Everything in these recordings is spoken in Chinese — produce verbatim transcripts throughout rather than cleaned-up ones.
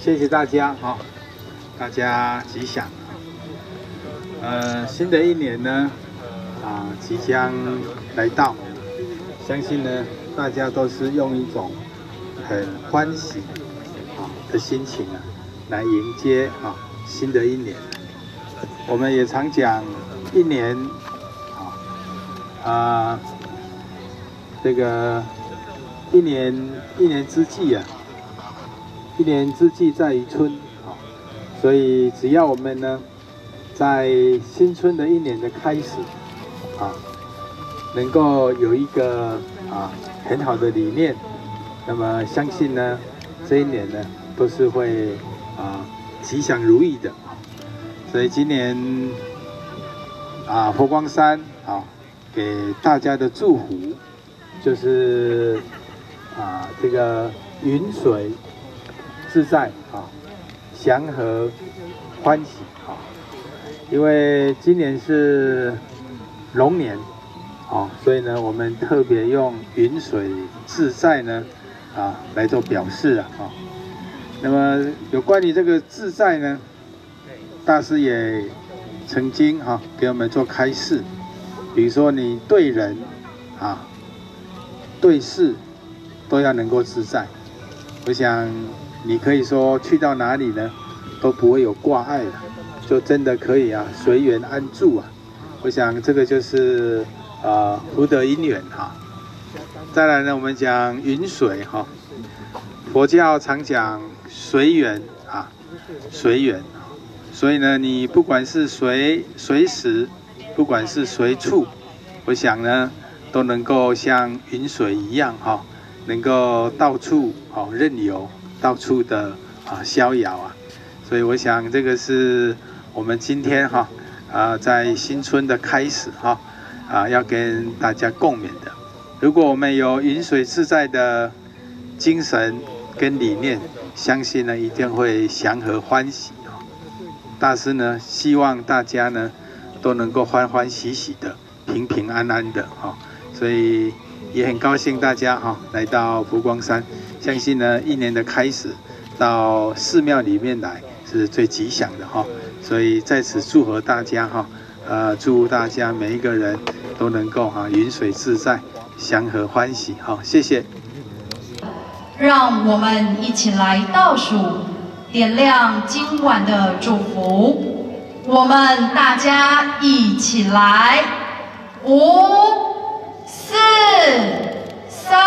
谢谢大家哈、哦，大家吉祥。呃，新的一年呢，啊，即将来到，相信呢，大家都是用一种很欢喜啊的心情啊，来迎接啊新的一年。我们也常讲，一年啊啊，这个一年一年之计啊。一年之计在于春，啊，所以只要我们呢，在新春的一年的开始，啊，能够有一个啊很好的理念，那么相信呢，这一年呢都是会啊吉祥如意的。所以今年啊佛光山啊给大家的祝福，就是啊这个云水自在啊，祥和欢喜啊！因为今年是龙年啊，所以呢，我们特别用云水自在呢啊来做表示啊啊。那么有关于这个自在呢，大师也曾经哈、啊、给我们做开示，比如说你对人啊、对事都要能够自在。我想。你可以说去到哪里呢，都不会有挂碍了，就真的可以啊随缘安住啊。我想这个就是呃福德因缘哈。再来呢，我们讲云水哈，佛教常讲随缘啊，随缘。所以呢，你不管是随随时，不管是随处，我想呢都能够像云水一样哈，能够到处好任由。到处的啊逍遥啊，所以我想这个是我们今天哈啊在新春的开始哈啊要跟大家共勉的。如果我们有云水自在的精神跟理念，相信呢一定会祥和欢喜啊。大师呢希望大家呢都能够欢欢喜喜的、平平安安的哈，所以也很高兴大家哈来到佛光山。相信呢，一年的开始到寺庙里面来是最吉祥的哈，所以在此祝贺大家哈，呃，祝大家每一个人都能够哈云水自在、祥和欢喜哈，谢谢。 让我们一起来倒数，点亮今晚的祝福。我们大家一起来，五、四、三。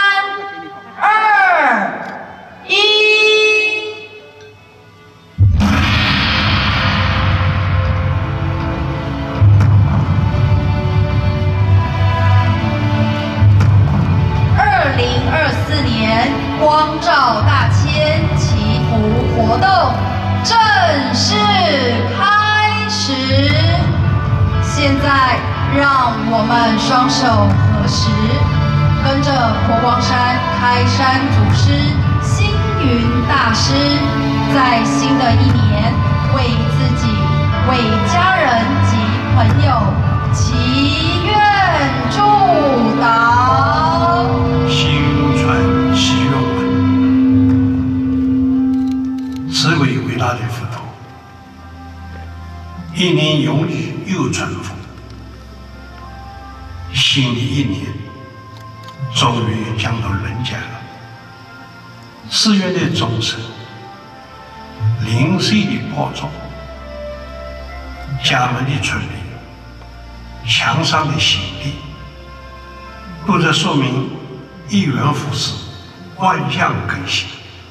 二一，二零二四年光照大千祈福活动正式开始。现在，让我们双手合十。跟着佛光山开山祖师星云大师，在新的一年为自己、为家人及朋友祈愿祝祷。 心传祈愿文，此为伟大的佛陀，一年永历又传佛，新的一年。终于降到人间了，寺院的众生，灵水的播种，家门的春礼，墙上的行礼，都在说明一元复始，万象更新。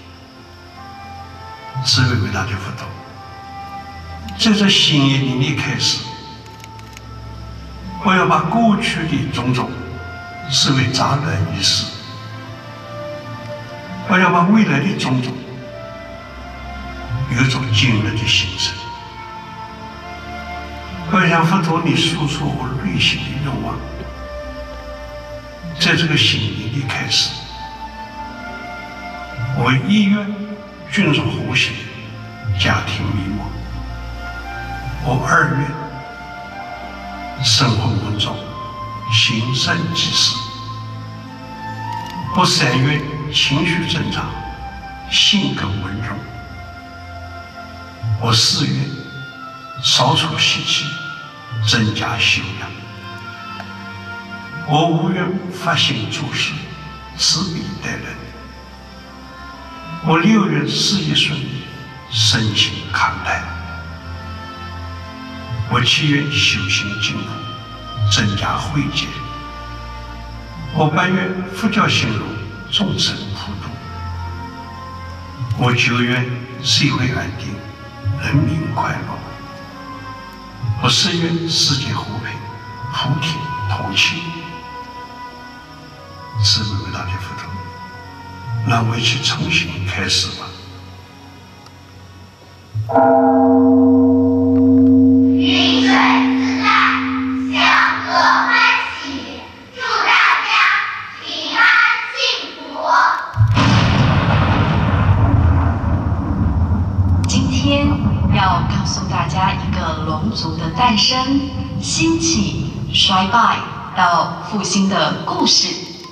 此为伟大的佛陀，在这新一年的开始，我要把过去的种种视为杂乱于世，我要把未来的种种有一种今日的形成。我要向佛陀你诉说我内心的愿望，在这个新年的开始，我一月均属和谐，家庭美满；我二月生活稳重，行善济世；我三月情绪正常，性格温柔； 我誓愿扫除习气，增加修养。我无愿发心做事，慈悲待人。我六愿事业顺利，身心康泰。我七愿修行进步，增加慧见。我八愿佛教兴隆，众生普渡。我九愿社会安定，人民快乐。我十愿世界和平，普天同庆。慈悲伟大的佛陀，让我一起重新开始吧。 云水自在，祥和欢喜，祝大家平安幸福。 今天要告诉大家一个龙族的诞生、兴起、衰败到复兴的故事。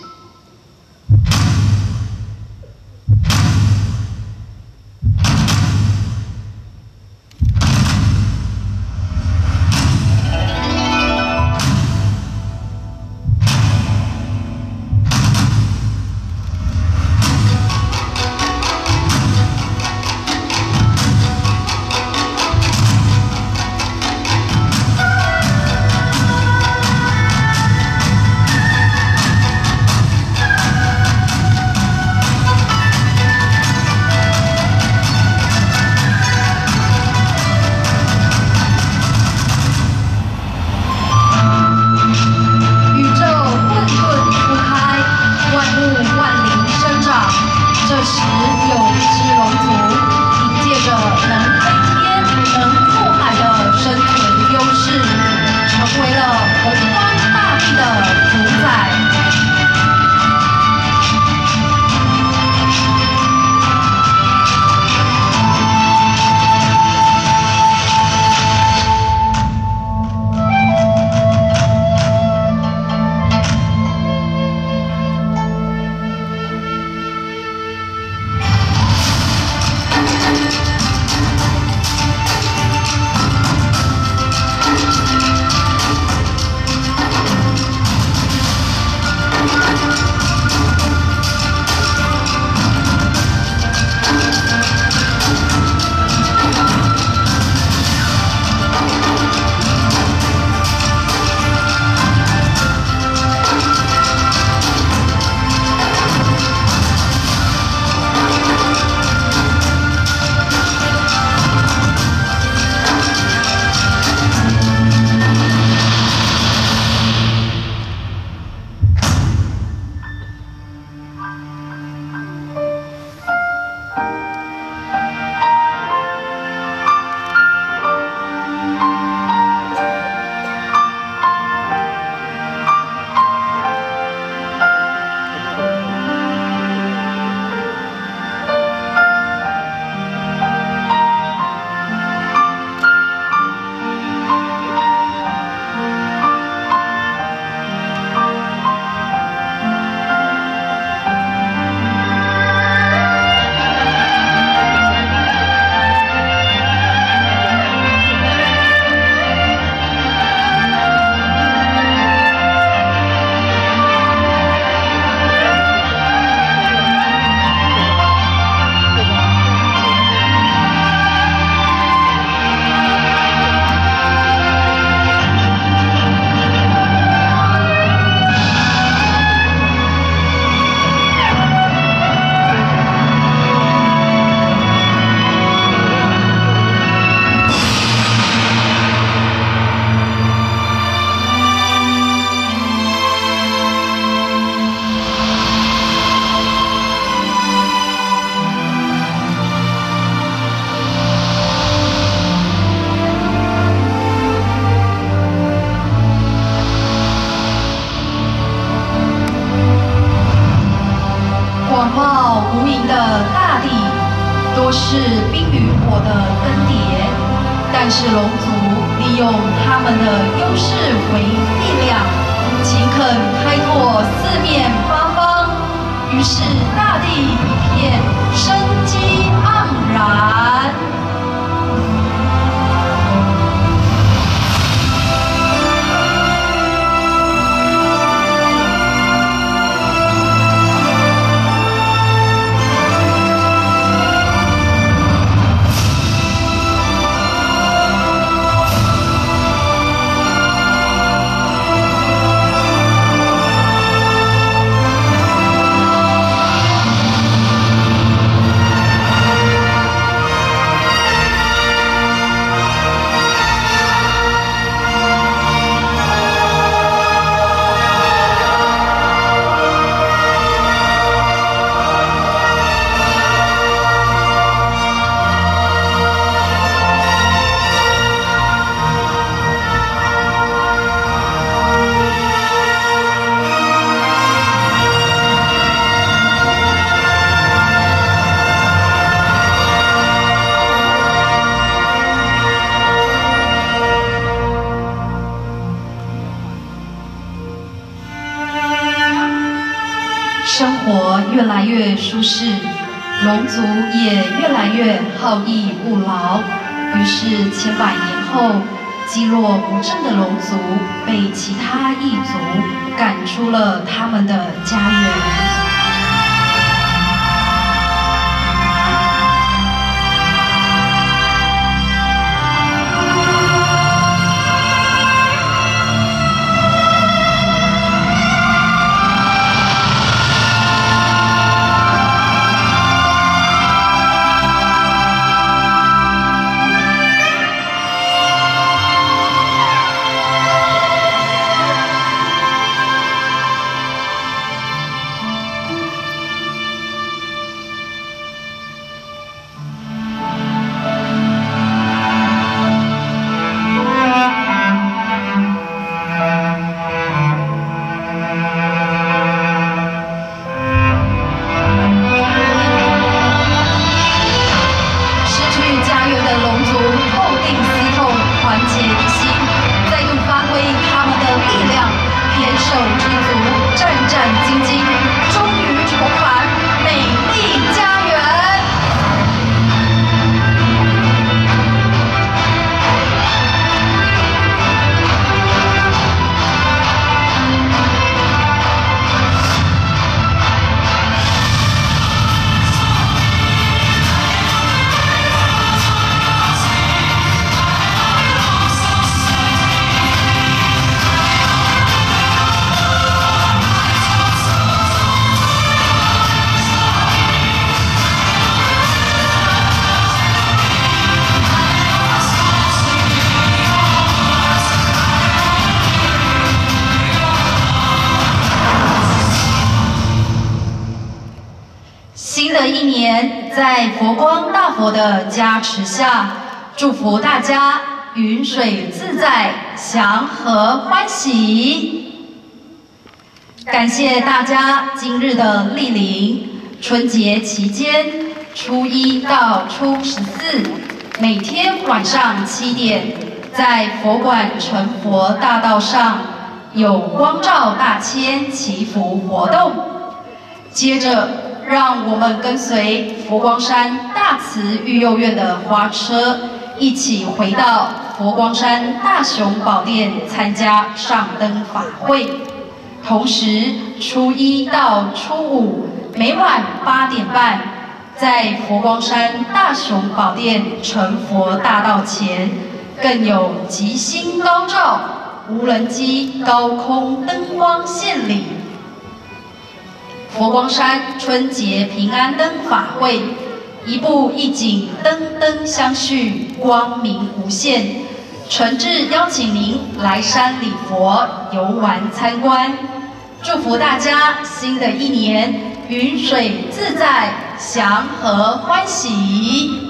是冰与火的更迭，但是龙族利用他们的优势为力量，勤恳开拓四面八方，于是大地一片生机盎然。 越来越舒适，龙族也越来越好逸恶劳。于是千百年后，积弱不振的龙族被其他异族赶出了他们的家园。一年，在佛光大佛的加持下，祝福大家云水自在，祥和欢喜。感谢大家今日的莅临。春节期间，初一到初十四，每天晚上七点，在佛馆成佛大道上有光照大千祈福活动。接着，让我们跟随佛光山大慈育幼院的花车，一起回到佛光山大雄宝殿参加上灯法会。同时，初一到初五每晚八点半，在佛光山大雄宝殿成佛大道前，更有吉星高照、无人机高空灯光献礼。佛光山春节平安灯法会，一步一景，灯灯相续，光明无限。诚挚邀请您来山礼佛、游玩参观，祝福大家新的一年云水自在，祥和欢喜。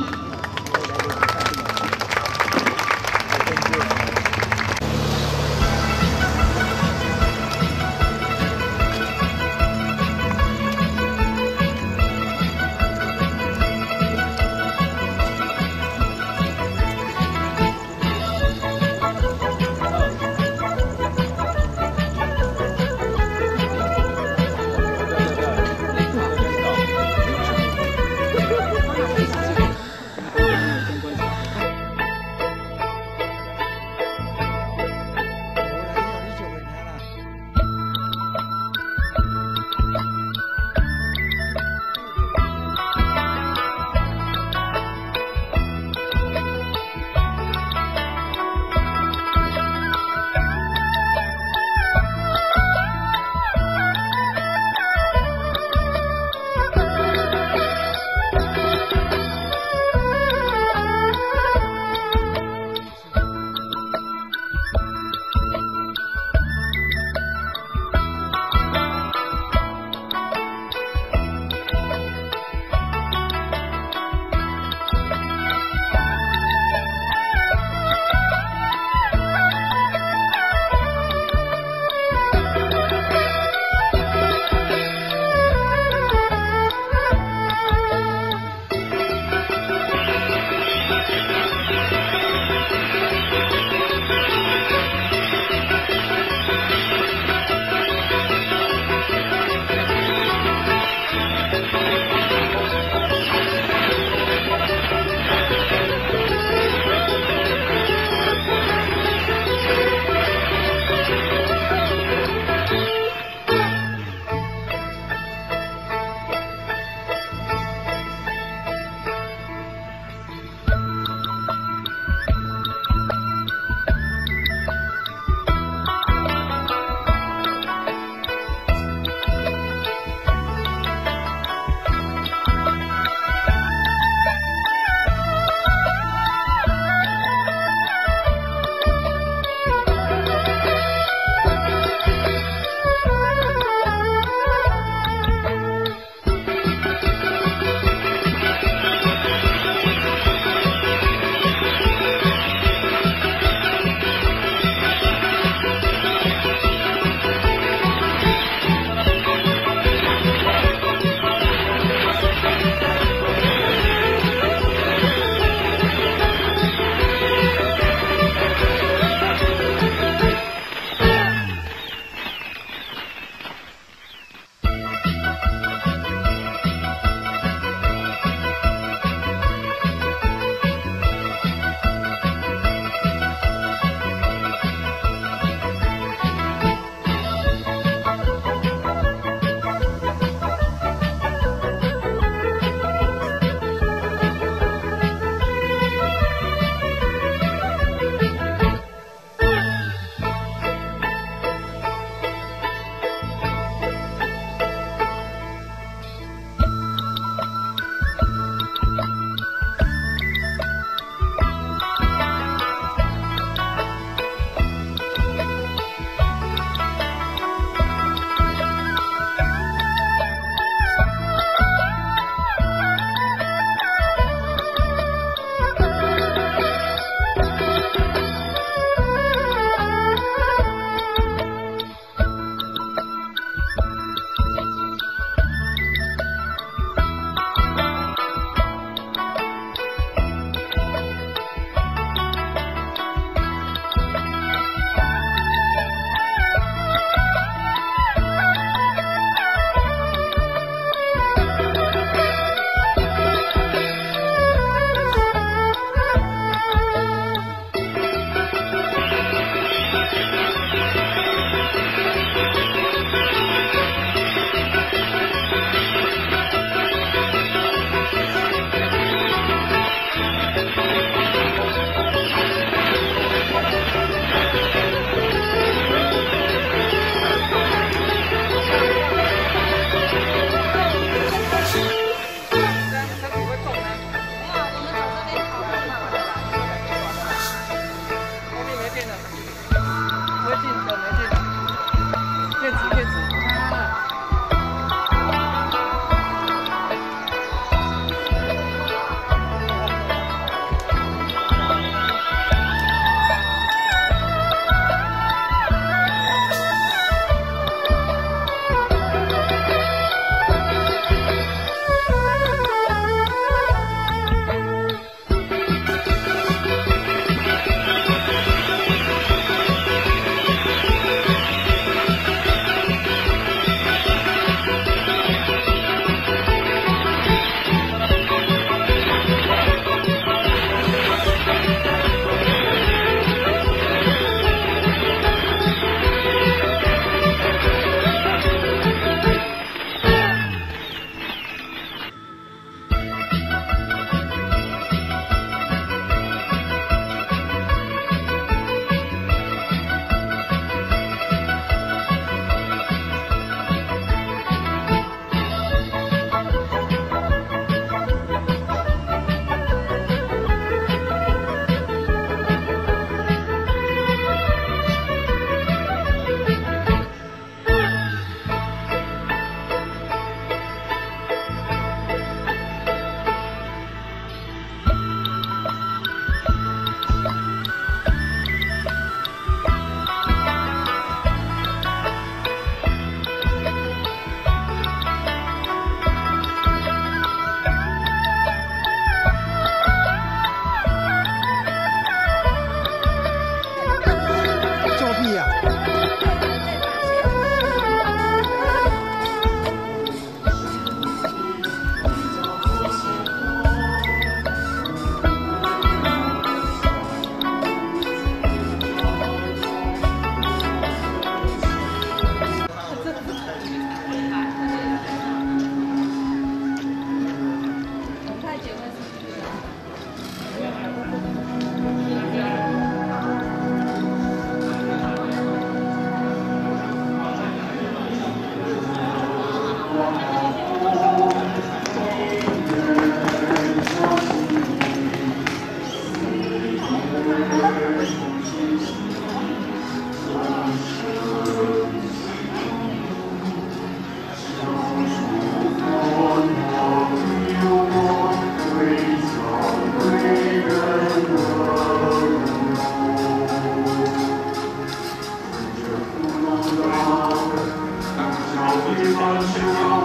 万事如